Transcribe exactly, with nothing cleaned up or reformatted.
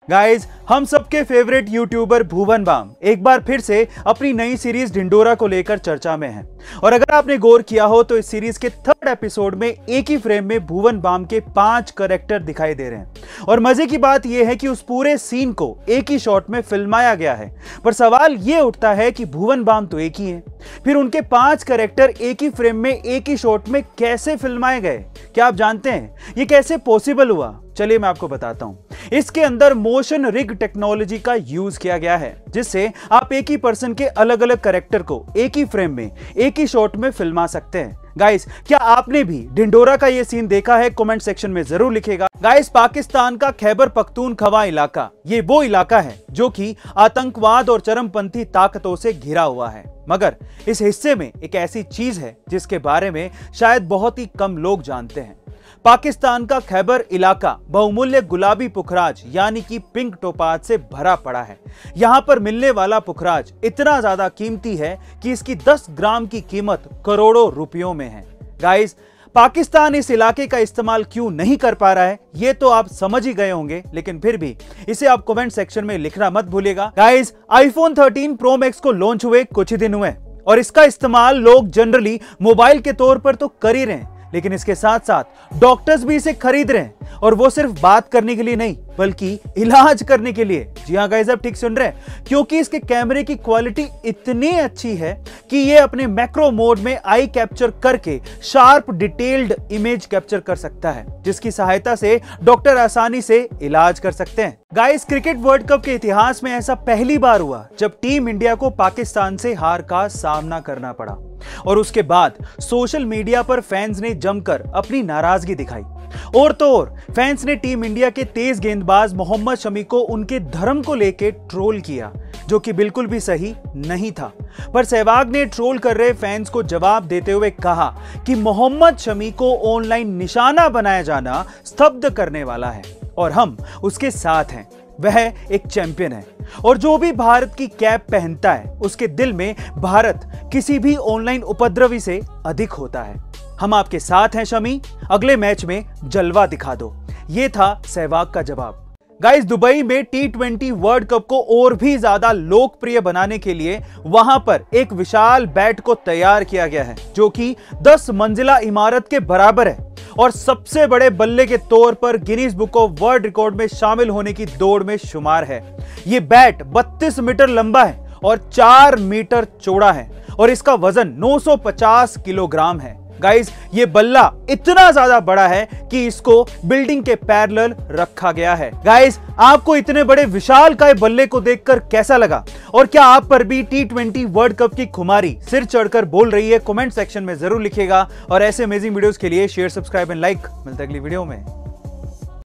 Guys, हम सबके favourite YouTuber भुवन balm एक बार फिर से अपनी नई सीरीज ढिंढोरा को लेकर चर्चा में हैं। और अगर आपने गौर किया हो तो इस सीरीज के थर्ड एपिसोड में एक ही फ्रेम में भुवन बाम के पांच कैरेक्टर दिखाई दे रहे हैं। और मजे की बात यह है कि उस पूरे सीन को एक ही शॉट में फिल्माया गया है। पर सवाल यह उठता है कि भुवन बाम तो एक ही है, फिर उनके पांच कैरेक्टर एक ही फ्रेम में एक ही शॉट में कैसे फिल्माए गए? क्या आप जानते हैं ये कैसे पॉसिबल हुआ? चलिए मैं आपको बताता हूं। इसके अंदर मोशन रिग टेक्नोलॉजी का यूज किया गया है, जिससे आप एक ही पर्सन के अलग अलग कैरेक्टर को एक ही फ्रेम में एक ही शॉट में फिल्मा सकते हैं। गाइस, क्या आपने भी ढिंढोरा का ये सीन देखा है? कमेंट सेक्शन में जरूर लिखेगा। गाइस, पाकिस्तान का खैबर पख्तूनख्वा इलाका ये वो इलाका है जो कि आतंकवाद और चरमपंथी ताकतों से घिरा हुआ है। मगर इस हिस्से में एक ऐसी चीज है जिसके बारे में शायद बहुत ही कम लोग जानते हैं। पाकिस्तान का खैबर इलाका बहुमूल्य गुलाबी पुखराज यानी कि पिंक टोपाज से भरा पड़ा है। यहां पर मिलने वाला पुखराज इतना ज्यादा कीमती है कि इसकी दस ग्राम की कीमत करोड़ों रुपयों में है। गाइस, पाकिस्तान इस इलाके का इस्तेमाल क्यों नहीं कर पा रहा है ये तो आप समझ ही गए होंगे, लेकिन फिर भी इसे आप कमेंट सेक्शन में लिखना मत भूलिएगा। Guys, iPhone thirteen pro max को लॉन्च हुए कुछ ही दिन हुए और इसका इस्तेमाल लोग जनरली मोबाइल के तौर पर तो कर ही रहे हैं, लेकिन इसके साथ साथ डॉक्टर्स भी इसे खरीद रहे हैं, और वो सिर्फ बात करने के लिए नहीं बल्कि इलाज करने के लिए। जी हाँ गाइस, आप ठीक सुन रहे हैं, क्योंकि इसके कैमरे की क्वालिटी इतनी अच्छी है कि ये अपने मैक्रो मोड में आई कैप्चर करके शार्प डिटेल्ड इमेज कैप्चर कर सकता है, जिसकी सहायता से डॉक्टर आसानी से इलाज कर सकते हैं। गाइस, क्रिकेट वर्ल्ड कप के इतिहास में ऐसा पहली बार हुआ जब टीम इंडिया को पाकिस्तान से हार का सामना करना पड़ा, और उसके बाद सोशल मीडिया पर फैंस ने जमकर अपनी नाराजगी दिखाई। और तो और फैंस ने टीम इंडिया के तेज गेंदबाज मोहम्मद शमी को उनके धर्म को लेकर ट्रोल किया, जो कि बिल्कुल भी सही नहीं था। पर सहवाग ने ट्रोल कर रहे फैंस को जवाब देते हुए कहा कि मोहम्मद शमी को ऑनलाइन निशाना बनाया जाना स्तब्ध करने वाला है और हम उसके साथ हैं। वह एक चैंपियन है और जो भी भारत की कैप पहनता है उसके दिल में भारत किसी भी ऑनलाइन उपद्रवी से अधिक होता है। हम आपके साथ हैं शमी, अगले मैच में जलवा दिखा दो। ये था सहवाग का जवाब। गाइस, दुबई में टी ट्वेंटी वर्ल्ड कप को और भी ज्यादा लोकप्रिय बनाने के लिए वहां पर एक विशाल बैट को तैयार किया गया है, जो कि दस मंजिला इमारत के बराबर है और सबसे बड़े बल्ले के तौर पर Guinness book of world record में शामिल होने की दौड़ में शुमार है। यह बैट बत्तीस मीटर लंबा है और चार मीटर चौड़ा है और इसका वजन नौ सौ पचास किलोग्राम है। गाइस, ये बल्ला इतना ज्यादा बड़ा है कि इसको बिल्डिंग के पैरेलल रखा गया है। गाइस, आपको इतने बड़े विशालकाय बल्ले को देखकर कैसा लगा? और क्या आप पर भी टी ट्वेंटी वर्ल्ड कप की खुमारी सिर चढ़कर बोल रही है? कमेंट सेक्शन में जरूर लिखिएगा। और ऐसे अमेजिंग वीडियोस के लिए शेयर, सब्सक्राइब एंड लाइक। मिलते हैं अगली वीडियो में।